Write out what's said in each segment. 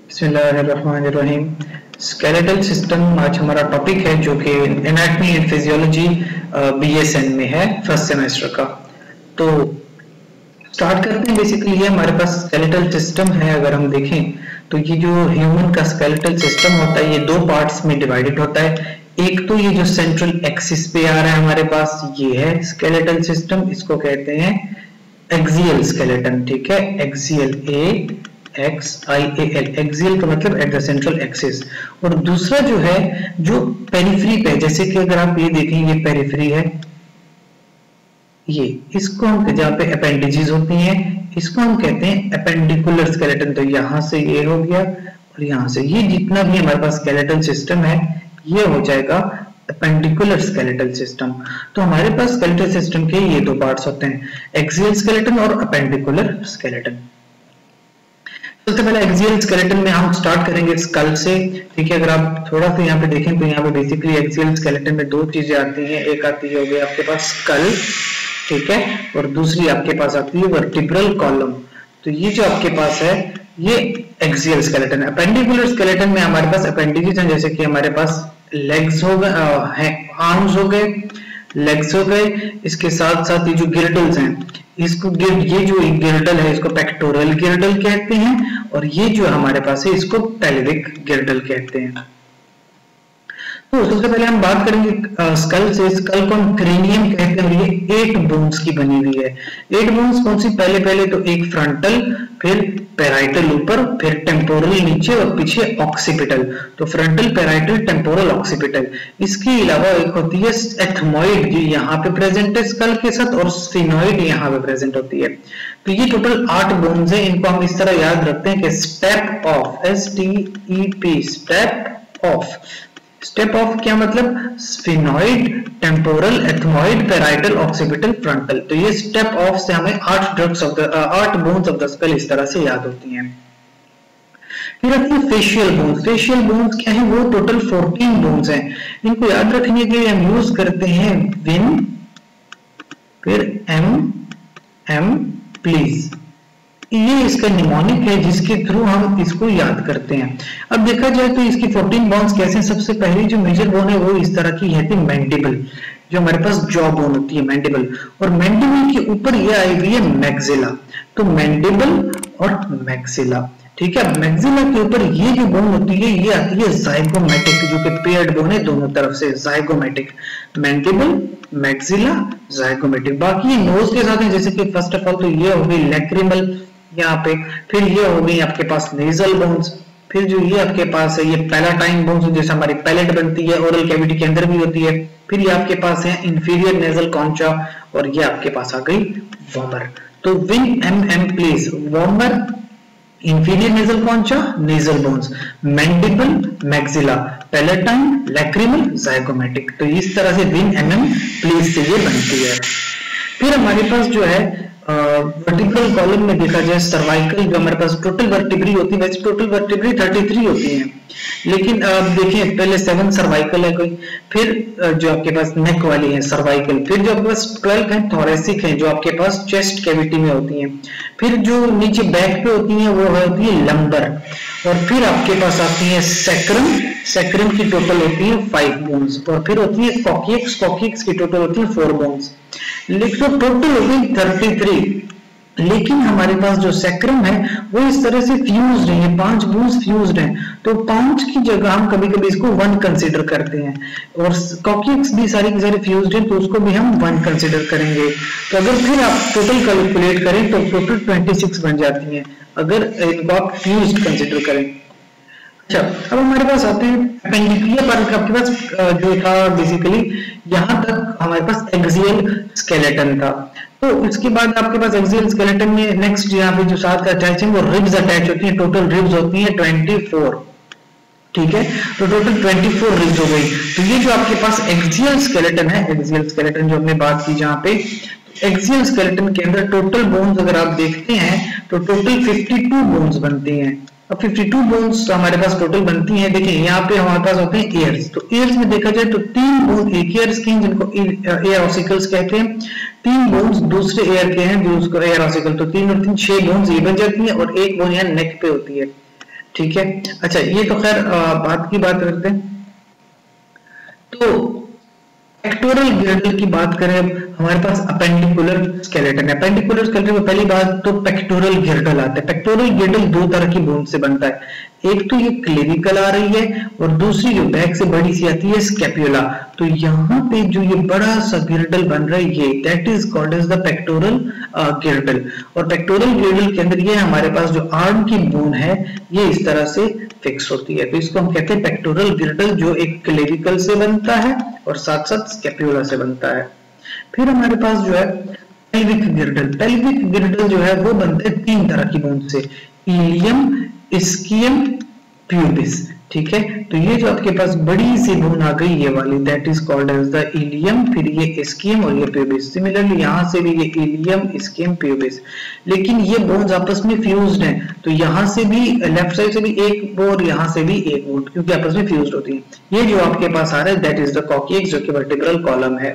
बिस्मिल्लाहिर्रहमानिर्रहीम। Skeletal system आज हमारा टॉपिक है जो कि एनाटॉमी एंड फिजियोलॉजी बीएसएन में है, फर्स्ट सेमेस्टर का। तो स्टार्ट करते हैं। बेसिकली ये हमारे पास स्केलेटल सिस्टम है। अगर हम देखें तो ये जो ह्यूमन का स्केलेटल सिस्टम होता है ये दो पार्ट्स में डिवाइडेड होता है। एक तो ये जो सेंट्रल एक्सिस पे आ रहा है हमारे पास, ये है स्केलेटल सिस्टम, इसको कहते हैं एक्सियल स्केलेटन। ठीक है, एक्सियल XIAL, एक्सियल का मतलब एट द सेंट्रल एक्सिस। और दूसरा जो है जो पेरिफेरी पे, जैसे कि अगर आप ये देखें ये पेरिफेरी है, ये इसको हम जहाँ पे अपेंडिजेस होती हैं इसको हम कहते हैं अपेंडिकुलर स्केलेटन। तो यहाँ से ये हो गया और यहाँ से ये जितना भी हमारे पास स्केलेटल सिस्टम है ये हो जाएगा अपेंडिकुलर स्केलेटल सिस्टम। तो हमारे पास स्केलेटल सिस्टम के ये दो पार्ट्स होते हैं, एक्सियल स्केलेटन और अपेंडिकुलर स्केलेटन। सबसे पहले एक्सियल स्केलेटन में हम स्टार्ट करेंगे स्कल से। ठीक है, अगर आप थोड़ा सा यहाँ पे देखें तो यहाँ पे बेसिकली एक्सियल स्केलेटन में दो चीजें आती हैं। एक आती है हो गई आपके पास स्कल, ठीक है, और दूसरी आपके पास आती है वर्टिब्रल कॉलम। तो ये जो आपके पास है ये एक्सियल स्केलेटन है। अपेंडिकुलर स्केलेटन में हमारे पास अपेंडिजेस हैं, जैसे कि हमारे पास लेग्स हो गए, आर्म्स हो गए, लेग्स हो गए, इसके साथ साथ ये जो गिर्डल्स हैं इसको ये जो गिर्डल है इसको पेक्टोरल गिर्डल कहते हैं, और ये जो हमारे पास है इसको पेल्विक गिर्डल कहते हैं। तो सबसे पहले हम बात करेंगे स्कल से। स्कल को हम क्रेनियम कहते हैं। ये 8 बोन्स की बनी हुई है। 8 बोन्स कौन सी? पहले तो एक फ्रंटल, फिर पैराइटल ऊपर, फिर टेम्पोरल नीचे और पीछे ऑक्सीपिटल। तो फ्रंटल, पैराइटल, टेम्पोरल, ऑक्सीपिटल। इसके अलावा एक होती है एथमॉइड, जो यहाँ पे प्रेजेंट है स्कल के साथ, और स्फिनॉइड यहाँ पे प्रेजेंट होती है। तो ये टोटल 8 बोन्स है। इनको हम इस तरह याद रखते हैं कि step of, STEP, step of. Step of क्या मतलब? Sphenoid, temporal, ethmoid, parietal, occipital, frontal. तो ये स्टेप ऑफ से हमें 8 बोन्स ऑफ द स्कल इस तरह से याद होती हैं। फिर आती है फेशियल बोन्स। फेशियल बोन्स क्या है? वो टोटल 14 बोन्स हैं। इनको याद रखने के लिए हम यूज करते हैं विन, फिर M प्लीज। ये इसका निमोनिक है जिसके थ्रू हम इसको याद करते हैं। अब देखा जाए तो इसकी 14 बोन्स कैसे? सबसे पहली जो मेजर बोन है वो इस तरह की है मैंडिबल, जो हमारे पास जॉ बोन होती है मैंडिबल, और मैंडिबल के ऊपर ये आई हुई है मैक्सिला। तो मैंडिबल और मैक्सिला, ठीक है। मैक्सिला के ऊपर ये जो बोन होती है ये आती है जाइगोमेटिक, जो कि पेयर्ड बोन है दोनों तरफ से, जाइगोमेटिक। Mandible, maxilla, zygomatic. बाकी नोज के साथ है, जैसे कि फर्स्ट ऑफ ऑल तो ये हो गई लैक्रिमल यहाँ पे, फिर ये हो गई आपके पास नेजल बोन्स, फिर जो ये आपके पास है ये पैलाटाइन बोन्स, जैसे हमारी पैलेट बनती है ओरल कैविटी के अंदर भी होती है। फिर ये आपके पास है इंफीरियर नेजल कॉन्चा, और ये आपके पास आ गई वॉमर। तो win M please, vomer, inferior nasal concha, nasal bones, mandible, maxilla, palatine, lacrimal, zygomatic. तो इस तरह से विन M प्लीज से ये बनती है। फिर हमारे पास जो है वर्टिब्रल कॉलम में देखा जाए सर्वाइकल, जो हमारे पास टोटल वर्टिब्री होती है, वैसे टोटल वर्टिब्री 33 होती हैं, लेकिन अब देखिए पहले 7 सर्वाइकल है कोई, फिर जो आपके पास नेक वाली है सर्वाइकल, फिर जो आपके पास 12 है थोरेसिक है जो आपके पास चेस्ट कैविटी में होती हैं, फिर जो नीचे बैक पे होती हैं वो होती है लंबर, और फिर आपके पास आती है सैक्रम। सैक्रम की टोटल होती है 5 बोन्स, और फिर होती है कॉकियक्स। कॉकियक्स की टोटल होती है 4 बोन्स। लेकिन टोटल हो गई 33, लेकिन हमारे पास जो सैक्रम है वो इस तरह से फ्यूज्ड है, 5 बोन्स फ्यूज्ड हैं, तो 5 की जगह हम कभी कभी इसको 1 कंसीडर करते हैं, और कॉकियक्स भी सारी की सारी फ्यूज्ड हैं तो उसको भी हम 1 कंसीडर करेंगे। तो अगर फिर आप टोटल कैलकुलेट करें तो टोटल 26 बन जाती हैं अगर इनको आप फ्यूज्ड कंसीडर करें। अच्छा, अब हमारे पास आते हैं अपेंडिकुलर पार्ट। आपके पास जो था बेसिकली यहाँ तक हमारे पास एक्सियल स्केलेटन था। तो इसके बाद आपके पास एक्सियल स्केलेटन में नेक्स्ट यहाँ पे जो साथ का अटैच है वो रिब्स अटैच होती है। टोटल रिब्स होती है 24, ठीक है। तो टोटल 24 रिब्स हो गई। तो ये जो आपके पास एक्सियल स्केलेटन है, एक्सियल स्केलेटन जो हमने बात की जहाँ पे, एक्सियल स्केलेटन के अंदर टोटल बोन्स अगर आप देखते हैं तो टोटल 52 बोन्स बनती हैं। अब 52 बोन्स हमारे पास टोटल बनती हैं। देखिए यहाँ पे हमारे पास होते हैं एयर्स। तो एयर्स में देखा जाए तो 3 बोन एक एयर्स के हैं जिनको एयर ऑसिकल्स कहते हैं, 3 बोन्स दूसरे एयर के हैं जो उसको एयर ऑसिकल। तो 3 और 3 6 बोन्स ये बन जाती हैं, और एक बोन यहाँ नेक पे होती है, ठीक है। अच्छा, ये तो खैर बात की बात करते हैं। तो पेक्टोरल गिर्डल की बात करें, हमारे पास अपेंडिकुलर स्केलेटन है। अपेंडिकुलर स्केलेटन में पहली बात तो पेक्टोरल गिर्डल आता है। पेक्टोरल गिर्डल दो तरह की बोन से बनता है, एक तो ये क्लेविकल आ रही है और दूसरी जो बैक से बड़ी सी आती है स्कैपुला। तो यहाँ पे जो ये बड़ा सा गिर्डल बन रहा है, ये that is called as the pectoral girdle. और पेक्टोरल गिर्डल के अंदर ये हमारे पास जो आर्म की बोन है ये इस तरह से फिक्स होती है, तो इसको हम कहते हैं पेक्टोरल गिर्डल, जो एक क्लेविकल से बनता है और साथ साथ स्कैपुला से बनता है। फिर हमारे पास जो है पेल्विक गिर्डल। पेल्विक गिर्डल जो है वो बनते हैं तीन तरह की बोन से, इलियम, इस्कियम, प्यूबिस। ठीक है, तो ये जो आपके पास बड़ी सी बोन आ गई ये वाली, that is called as the ilium, फिर ये इस्कियम और ये प्यूबिस। सिमिलरली यहाँ से भी ये इलियम, इस्कियम, प्यूबिस, लेकिन ये बोन्स आपस में फ्यूज्ड हैं, तो यहाँ से भी लेफ्ट साइड से भी एक बोन, यहाँ से भी एक बोन, क्योंकि आपस में फ्यूज्ड होती है। ये जो आपके पास आ रहा है दैट इज द कॉक्सिक्स, जो कि वर्टिब्रल कॉलम है।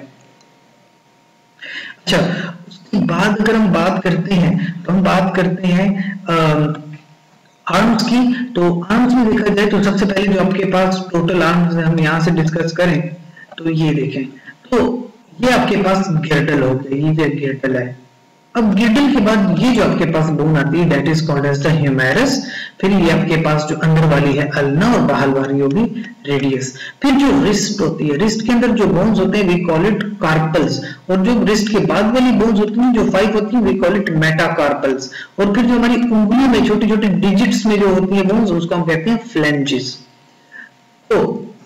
अच्छा, उसके बाद अगर हम बात करते हैं तो हम बात करते हैं आर्म्स की। तो आर्म्स में देखा जाए तो सबसे पहले जो आपके पास टोटल आर्म्स हम यहाँ से डिस्कस करें तो ये देखें, तो ये आपके पास गिर्डल हो गया, ये गिर्डल है। अब गिर्डल के बाद ये जो आपके पास बोन आती है that is called as the humerus. फिर ये आपके पास जो अंदर वाली है अल्ना और बाहर वाली होगी रेडियस। फिर जो रिस्ट होती है, रिस्ट के अंदर जो बोन्स होते हैं वी कॉल इट कार्पल्स, और जो रिस्ट के बाद वाली बोन्स होती हैं जो 5 होती हैं वी कॉल इट मेटाकार्पल्स। और फिर जो हमारी उंगलियों में छोटी छोटी डिजिट्स में जो होती है बोन्स उसको हम कहते हैं फ्लेंजेस। तो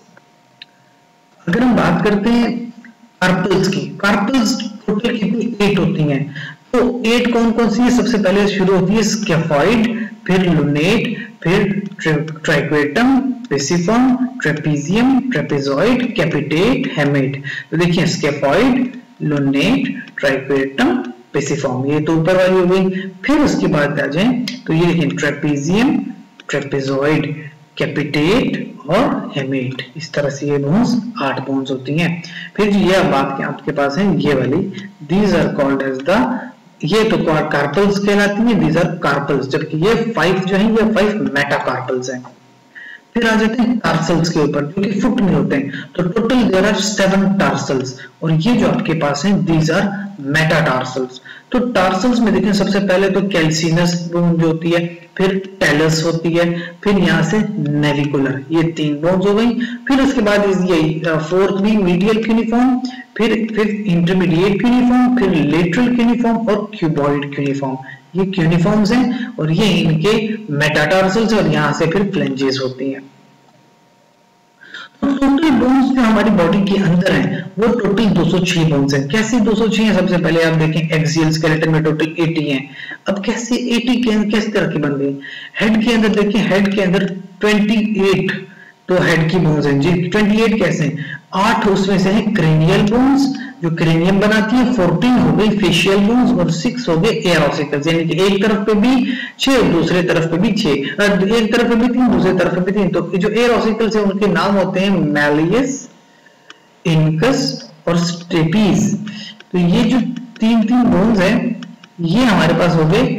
अगर हम बात करते हैं कार्पल्स की, कार्पल्स टोटल कितनी 8 होती हैं। तो 8 कौन कौन सी है? सबसे पहले शुरू होती है स्केफॉइड, फिर लुनेट, फिर triquetrum, pisiform, trapezium, trapezoid, capitate, hamate. तो देखिए स्केफॉइड, लुनेट, ट्राइक्वेटम, पेसिफॉर्म, ये तो ऊपर वाली हो गई। फिर उसके बाद आ जाए तो ये देखिए ट्रेपीजियम, ट्रेपेजॉइड, कैपिटेट और हेमेट, इस तरह से ये बोन्स 8 बोन्स होती हैं। फिर ये अब आपके पास है ये वाली, these are called as the, ये तो कार्पल्स कहलाती हैं, दीज आर कार्पल्स, जबकि ये 5 जो है ये 5 मेटाकार्पल्स हैं। फिर आ जाते हैं टार्सल्स के ऊपर, जो कि फुट में होते हैं। तो टोटल देयर आर 7 टार्सल्स, और ये जो आपके पास हैं दीज आर मेटाटार्सल्स। तो टार्सल्स में देखें सबसे पहले तो कैल्सिनस बोन जो होती है, फिर टेलस होती है, फिर यहाँ से नेविकुलर, ये 3 बोन्स हो गई। फिर उसके बाद ये 4th भी मीडियल क्यूनिफॉर्म, फिर इंटरमीडिएट क्यूनिफॉर्म, फिर लेटरल क्यूनिफॉर्म और क्यूबॉइड क्यूनिफॉर्म। ये क्यूनिफॉर्म्स हैं और ये इनके मेटाटार्सल्स और यहाँ से फिर फ्लेंजेस होती हैं। तो टोटल बोन्स जो हमारी बॉडी के अंदर हैं वो टोटल 206 बोन्स हैं। कैसे 206 हैं? सबसे पहले आप देखें एक्सियल स्केलेटन में टोटल 80 हैं। अब कैसे 80 किस तरह की बन गई? हेड के अंदर देखिए, हेड के अंदर 28 तो हेड की बोन्स हैं जी। 28 कैसे हैं? 8 उसमें से हैं क्रेनियल बोन्स जो क्रेनियम बनाती है, 14 हो गई फेशियल बोन्स और 6 हो गए एयर ऑसिकल्स, यानी कि एक तरफ पे भी 6 दूसरे तरफ पे भी 6, एक तरफ पे भी 3 दूसरे तरफ पे भी 3। तो जो एयर ऑसिकल्स है उनके नाम होते हैं मैलियस, इनकस और स्टेपीज। तो ये जो 3 बोन्स हैं ये हमारे पास हो गए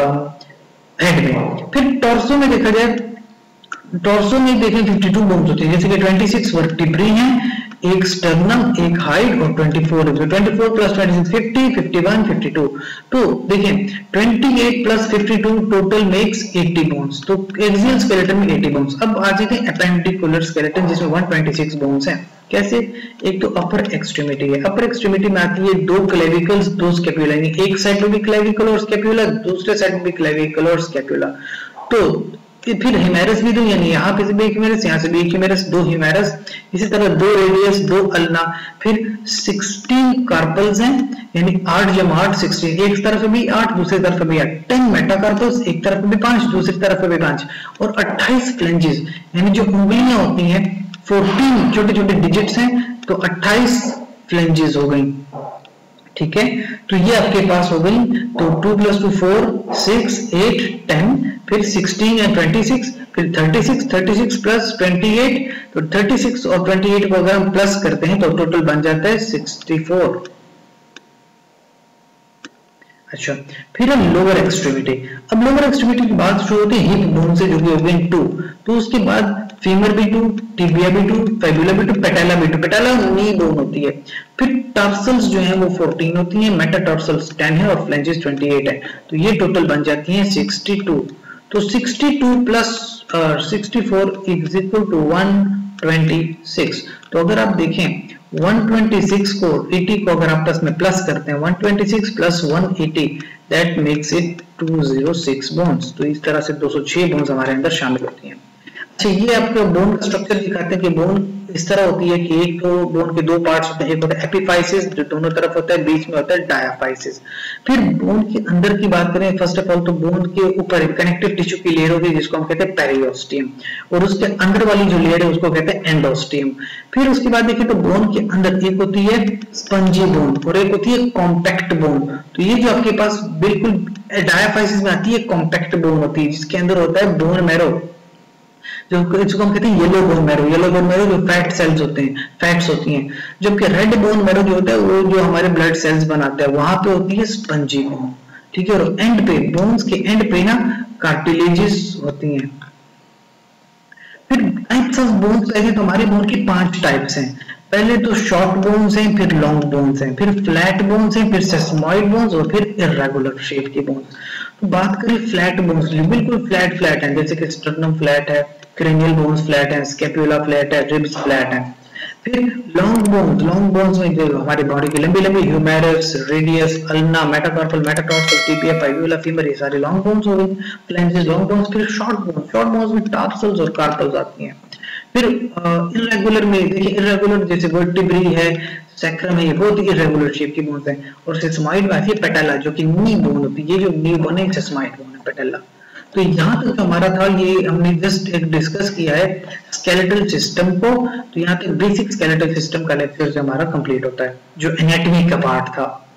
हेड में। फिर टॉर्सो में देखा जाए, टॉर्सो में देखें 52 बोन्स होते हैं, जैसे कि 26 वर्टिब्री हैं, एक स्टर्नम, एक हाइड और 24 प्लस 26 50, 51, 52। तो देखिए 28 प्लस 52 टोटल मेक्स 80 बोन्स। तो एक्सियल स्केलेटन में 80 बोन्स। अब आ जाते हैं एपेंडिकुलर स्केलेटन जिसमें 126 बोन्स हैं। कैसे? एक तो अपर एक्सट्रीमिटी है, अपर एक्सट्रीमिटी में आती है 2 क्लेविकल्स 2 स्कैपुला, यानी एक साइड में भी क्लेविकल और स्कैपुला, दूसरे साइड में भी क्लेविकल और स्कैपुला। तो फिर ह्यूमेरस भी 2, यानी यहाँ पे भी एक ह्यूमेरस, यहाँ से भी एक ह्यूमेरस, 2 ह्यूमेरस, इसी तरह 2 रेडियस, 2 अल्ना। फिर 16 कार्पल्स हैं, यानी 8 जमा 8 16, एक तरफ भी 8 दूसरी तरफ भी 8, 10 मेटाकार्पल्स, एक तरफ भी 5 दूसरी तरफ भी 5 और 28 फ्लेंजेस, यानी जो उंगलियां होती हैं 14 छोटे छोटे डिजिट्स हैं, तो 28 फ्लेंजेस हो गई। ठीक है, तो ये आपके पास हो गई। तो 2 + 2 4 6 8 10, फिर 16 एंड 26, फिर 36 प्लस 28, तो 36 और 28 को अगर हम प्लस करते हैं तो टोटल बन जाता है 64। अच्छा, फिर लोअर एक्सट्रीमिटी। अब लोअर एक्सट्रीमिटी की बात शुरू होती है हिप बोन से, जो कि हो गई 2, तो उसके बाद फीमर भी 2, टिबिया भी 2, फेबुला भी 2, पेटाला भी 2। पेटाला नी बोन होती है। फिर टर्सल्स जो है वो 14 होती हैं, मेटाटार्सल्स 10 है और फ्लेंजेस 28 है। तो ये टोटल बन जाती है 62। तो 62 प्लस 64 इज इक्वल टू 126। तो अगर आप देखें 126 को 80 को अगर आप प्लस में प्लस करते हैं, 126 plus 180 that makes it 206 bones. तो इस तरह से 206 बोन्स हमारे अंदर शामिल होती हैं। अच्छा, ये आपको बोन का स्ट्रक्चर दिखाते हैं कि बोन इस तरह होती है कि एक तो बोन के दो पार्ट्स होते हैं, एक होता है एपिफाइसिस जो दोनों तरफ होता है, बीच में होता है डायाफाइसिस। फिर बोन के अंदर की बात करें फर्स्ट ऑफ ऑल तो बोन के ऊपर कनेक्टिव टिश्यू की लेयर होती है जिसको हम कहते हैं पेरियोस्टियम, और उसके अंदर वाली जो लेयर है उसको कहते हैं एंडोस्टियम। फिर उसके बाद देखिए तो बोन के अंदर एक होती है स्पंजी बोन और एक होती है कॉम्पैक्ट बोन। तो ये जो आपके पास बिल्कुल डायाफाइसिस में आती है कॉम्पैक्ट बोन होती है जिसके अंदर होता है बोन मैरो, जिसको हम कहते हैं yellow bone marrow. Yellow bone marrow जो फैट सेल्स होते हैं, फैट्स होती हैं, जबकि रेड बोन मैरो जो होता है वो जो हमारे ब्लड सेल्स बनाता है, वहां पे होती है स्पंजी बोन। ठीक है, और एंड पे बोन्स के एंड पे ना कार्टिलेजेस होती हैं। फिर टाइप्स ऑफ बोन्स देखें तो हमारे बोन की 5 टाइप्स हैं। पहले तो शॉर्ट बोन्स हैं, फिर लॉन्ग बोन्स हैं, फिर फ्लैट बोन्स हैं, फिर सेस्मॉइड बोन्स और फिर इर्रेगुलर शेप के बोन्स। तो बात करें फ्लैट बोन्स की, बिल्कुल फ्लैट फ्लैट है, जैसे कि स्टर्नम फ्लैट है, क्रेनियल बोन्स फ्लैट है, स्कैपुला फ्लैट है, रिब्स फ्लैट है। फिर लॉन्ग बोन्स में जो हमारी बॉडी की लंबी लंबी humerus, radius, ulna, metacarpal, metatarsal, tibia, fibula, femur, ये सारे लॉन्ग बोन्स हो गए, फ्लैंजेस लॉन्ग बोन्स। फिर शॉर्ट बोन्स में टार्सल्स और कार्पल्स आती हैं। फिर इर्रेगुलर में देखिए, इर्रेगुलर जैसे वर्टिब्री है, सैक्रम है, ये बहुत ही इर्रेगुलर शेप की बोन्स हैं। और सेसमॉइड में आती है पेटाला जो कि नी बोन होती है, ये जो नी बोन है सेसमॉइड बोन है पेटाला। तो यहाँ तक हमारा था, ये हमने जस्ट एक डिस्कस किया है स्केलेटल सिस्टम को। तो यहाँ तक बेसिक स्केलेटल सिस्टम का लेक्चर हमारा कंप्लीट होता है जो एनाटॉमी का पार्ट था।